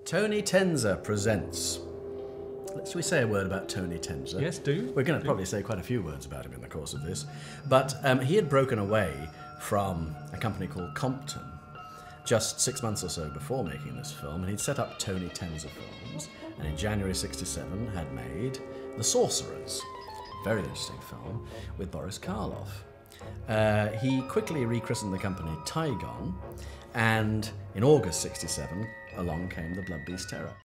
Tony Tenzer presents. Shall we say a word about Tony Tenzer? Yes, do. We're going to probably say quite a few words about him in the course of this. But he had broken away from a company called Compton just 6 months or so before making this film, and he'd set up Tony Tenzer Films, and in January '67 had made The Sorcerers, a very interesting film, with Boris Karloff. He quickly rechristened the company Tygon, and in August '67, along came the Blood Beast Terror.